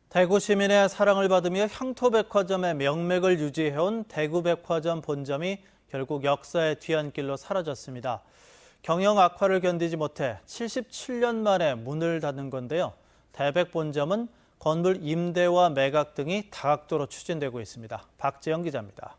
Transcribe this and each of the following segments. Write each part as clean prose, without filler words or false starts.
대구 시민의 사랑을 받으며 향토백화점의 명맥을 유지해온 대구백화점 본점이 결국 역사의 뒤안길로 사라졌습니다. 경영 악화를 견디지 못해 77년 만에 문을 닫는 건데요. 대백 본점은 건물 임대와 매각 등이 다각도로 추진되고 있습니다. 박재영 기자입니다.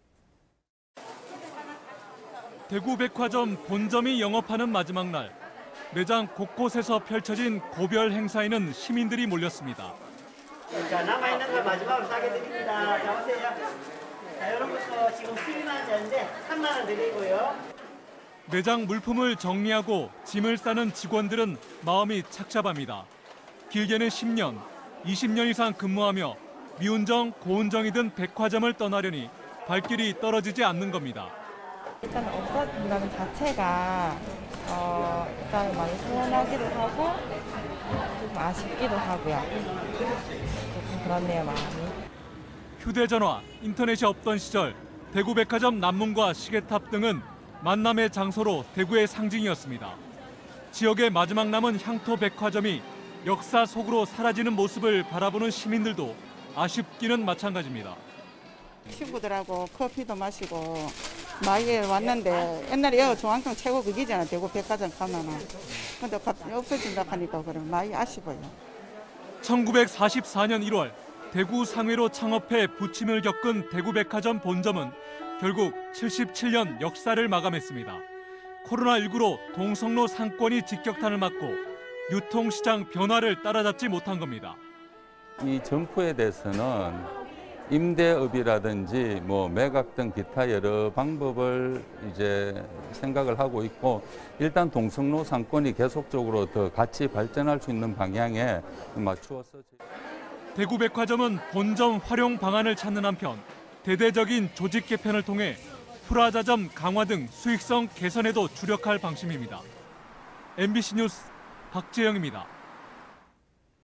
대구백화점 본점이 영업하는 마지막 날, 매장 곳곳에서 펼쳐진 고별 행사에는 시민들이 몰렸습니다. 자, 남아있는 거 마지막으로 싸게 드립니다. 나오세요. 자, 이런 것도 지금 12만 원짜리인데 3만 원 드리고요. 매장 물품을 정리하고 짐을 싸는 직원들은 마음이 착잡합니다. 길게는 10년, 20년 이상 근무하며 미운정, 고운정이든 백화점을 떠나려니 발길이 떨어지지 않는 겁니다. 일단 없어진다는 자체가 일단 많이 서운하기도 하고 좀 아쉽기도 하고요. 조금 그렇네요, 마음이. 휴대전화, 인터넷이 없던 시절 대구백화점 남문과 시계탑 등은 만남의 장소로 대구의 상징이었습니다. 지역의 마지막 남은 향토백화점이 역사 속으로 사라지는 모습을 바라보는 시민들도 아쉽기는 마찬가지입니다. 친구들하고 커피도 마시고 마이에 왔는데 옛날에 여기 중앙동 최고 극이잖아. 대구 백화점 가면은. 근데 갑자기 없어진다 하니까 그럼 많이 아쉬워요. 1944년 1월 대구 상회로 창업해 부침을 겪은 대구백화점 본점은 결국 77년 역사를 마감했습니다. 코로나19로 동성로 상권이 직격탄을 맞고 유통시장 변화를 따라잡지 못한 겁니다. 이 점포에 대해서는 임대업이라든지 매각 등 기타 여러 방법을 이제 생각을 하고 있고, 일단 동성로 상권이 계속적으로 더 같이 발전할 수 있는 방향에 맞추어서. 대구백화점은 본점 활용 방안을 찾는 한편 대대적인 조직 개편을 통해 프라자점 강화 등 수익성 개선에도 주력할 방침입니다. MBC 뉴스 박재영입니다.